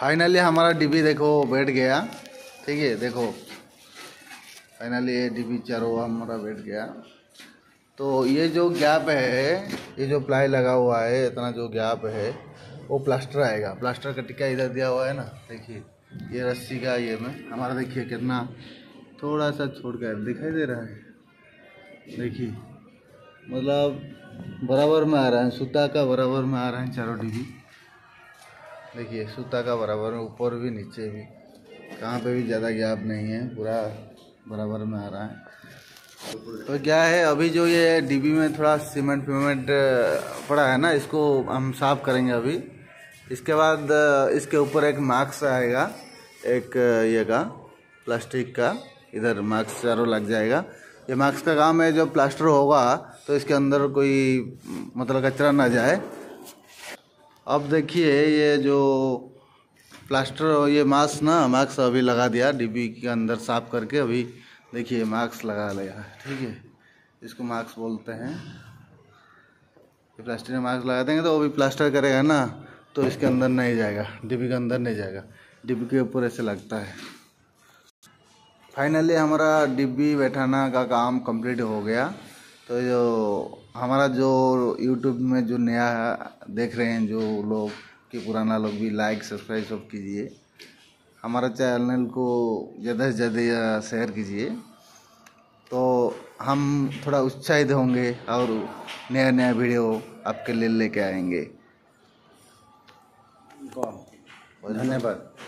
Finally हमारा डिब्बी देखो बैठ गया। ठीक है, देखो फाइनली ये डिब्बी चारों हमारा बैठ गया। तो ये जो गैप है, ये जो प्लाई लगा हुआ है, इतना जो गैप है वो प्लास्टर आएगा। प्लास्टर का टिक्का इधर दिया हुआ है ना, देखिए ये रस्सी का ये में हमारा देखिए कितना थोड़ा सा छोड़ कर दिखाई दे रहा है। देखिए मतलब बराबर में आ रहा है, सूता का बराबर में आ रहा है चारों डिब्बी। देखिए सूता का बराबर में, ऊपर भी नीचे भी, कहाँ पे भी ज़्यादा गैप नहीं है, पूरा बराबर में आ रहा है। तो क्या है, अभी जो ये डिब्बी में थोड़ा सीमेंट पड़ा है ना, इसको हम साफ करेंगे अभी। इसके बाद इसके ऊपर एक मास्क आएगा, एक ये का प्लास्टिक का, इधर मास्क चारों लग जाएगा। ये मास्क का काम है, जब प्लास्टर होगा तो इसके अंदर कोई मतलब कचरा ना जाए। अब देखिए ये जो प्लास्टर, ये मास्क अभी लगा दिया डिब्बी के अंदर साफ करके। अभी देखिए मास्क लगा लिया, ठीक है, इसको मास्क बोलते हैं। ये प्लास्टर में मास्क लगा देंगे तो वो भी प्लास्टर करेगा ना, तो इसके अंदर नहीं जाएगा, डिब्बी के अंदर नहीं जाएगा, डिब्बी के ऊपर ऐसे लगता है। फाइनली हमारा डिब्बी बैठाना का काम कंप्लीट हो गया। तो जो हमारा जो यूट्यूब में जो नया देख रहे हैं जो लोग, कि पुराना लोग भी लाइक सब्सक्राइब सब कीजिए, हमारा चैनल को ज़्यादा से ज़्यादा शेयर कीजिए, तो हम थोड़ा उत्साहित होंगे और नया नया वीडियो आपके लिए लेके आएंगे। धन्यवाद।